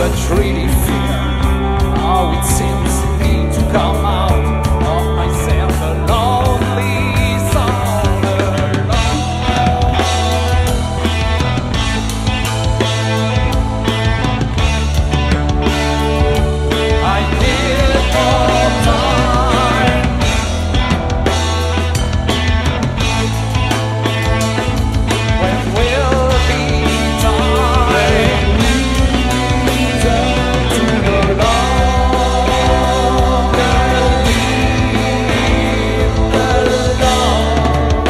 but really fear how it seems to me to come out of myself a lonely soul alone. I need more time. When will be time to no longer live alone?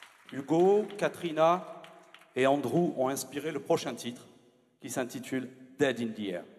Hugo, Katrina et Andrew ont inspiré le prochain titre qui s'intitule Dead in the Air.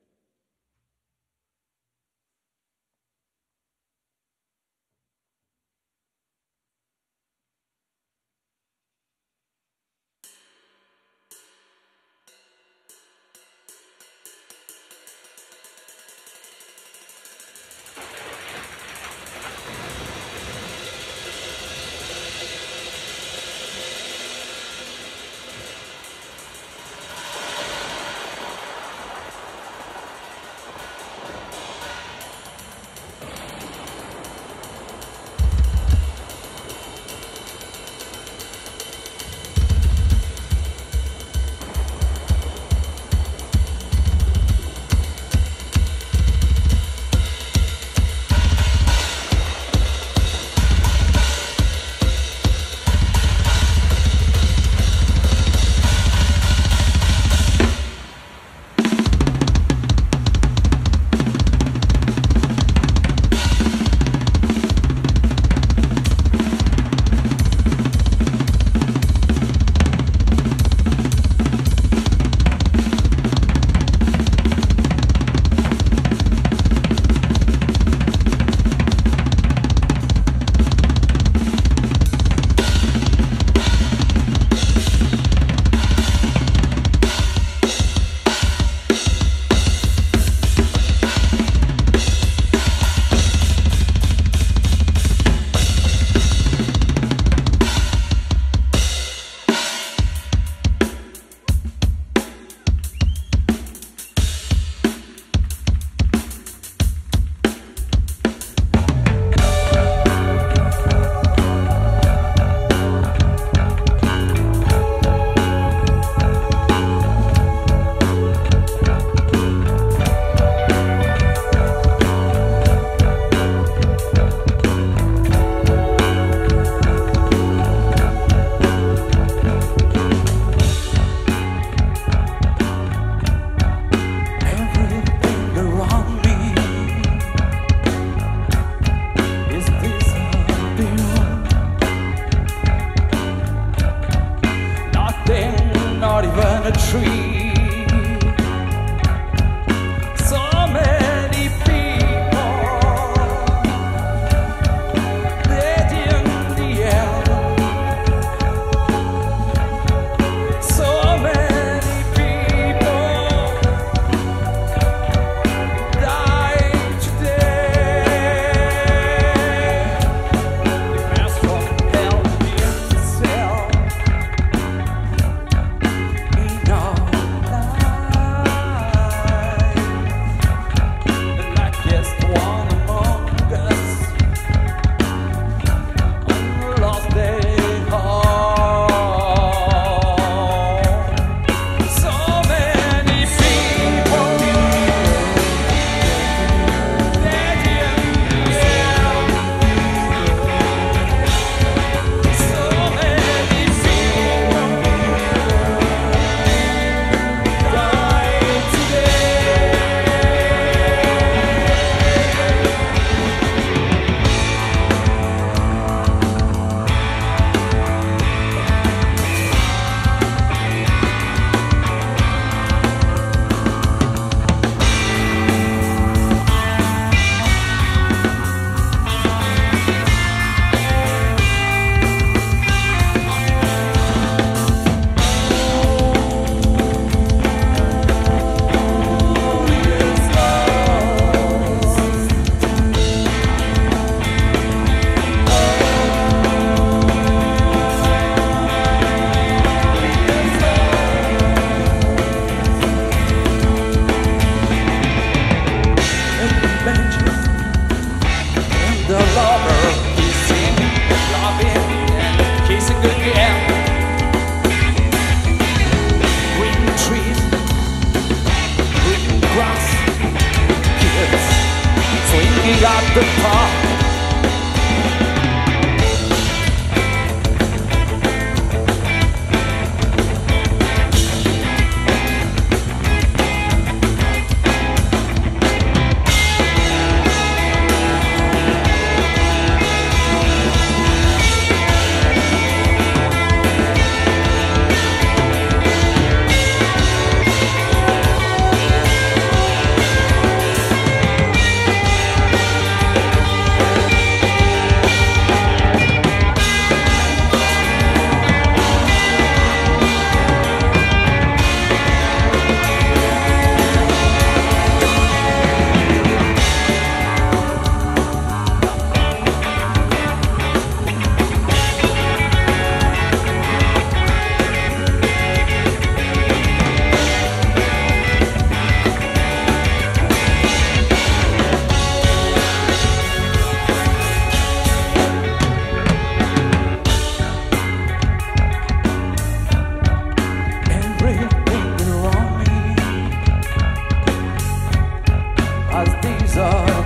at the park.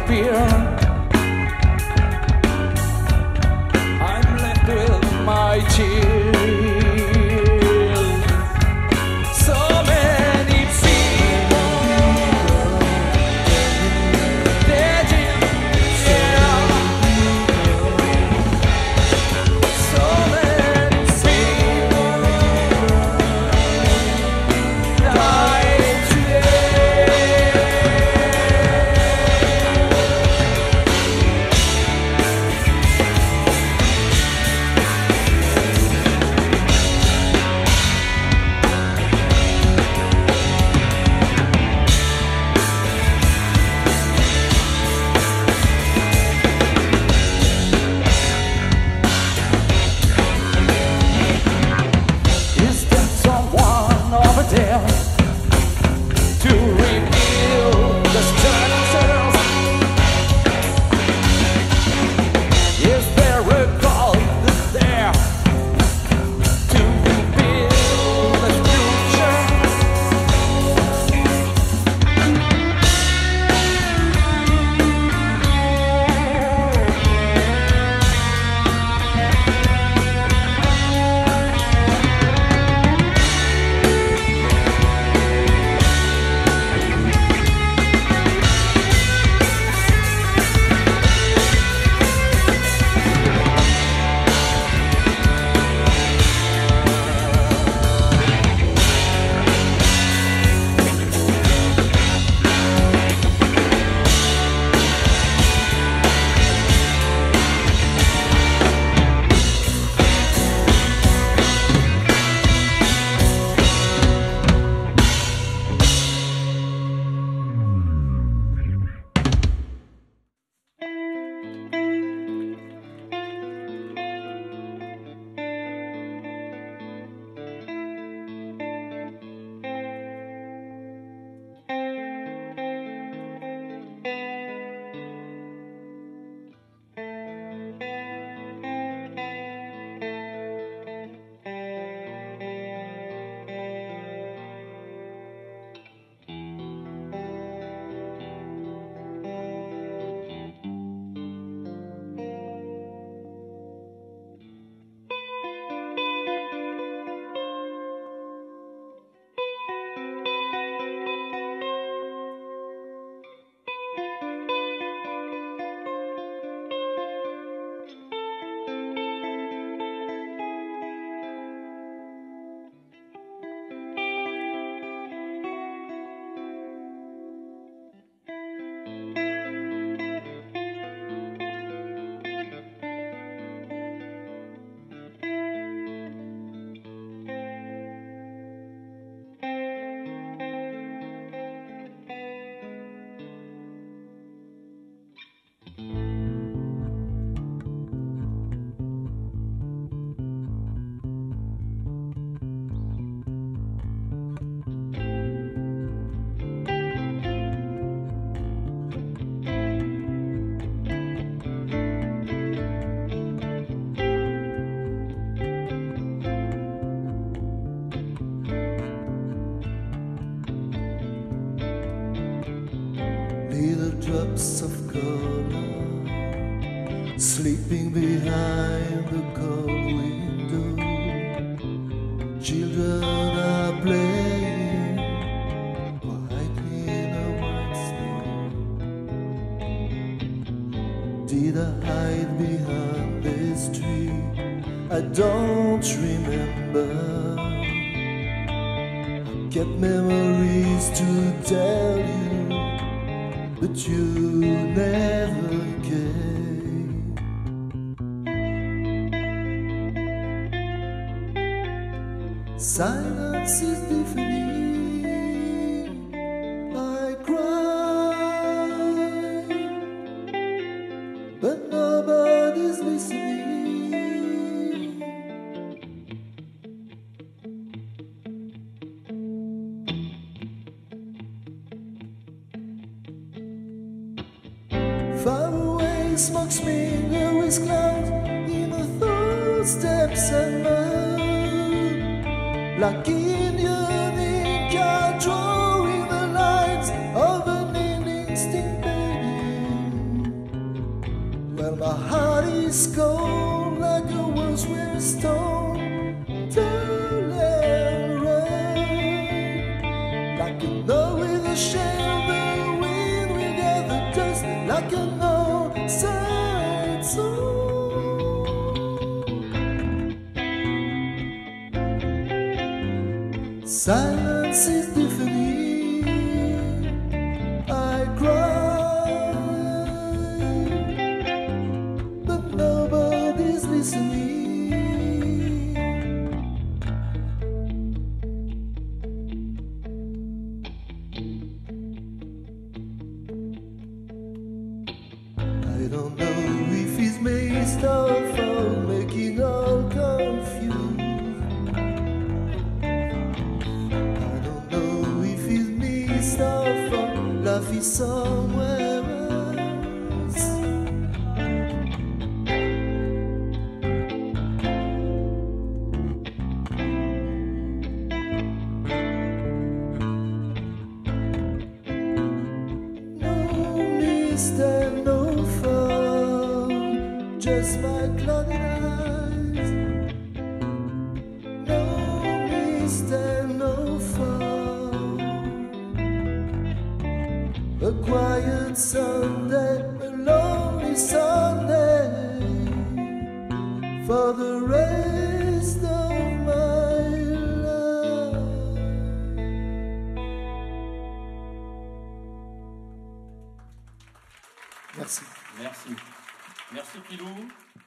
disappear. I'm left with my tears. So many people dead in the air. So many people died today. Is there someone over there to reveal the structures? Is there a God that's there to reveal the future? Little drops of color sleeping behind the cold window. Children are playing quietly in the white snow. Did I hide behind this tree? I don't remember. I kept memories to tell you, but you never came. Silence is deafening. I cry, but nobody's listening. Far away, smoke smear with clouds in the footsteps and mud, like Indian Inca drawing the lines of an instinct baby. like a know with a shell, the wind will gather dust like an old sad song. Silence is deafening, I cry, but nobody's listening. I don't know if he's made of or making all confused. I don't know if he's missed off or life is somewhere else. No mistake, no fall, just my clouded eyes. No mistake, no fall. A quiet Sunday, a lonely Sunday, for the rest of my life. Merci. Merci. Merci Pilou.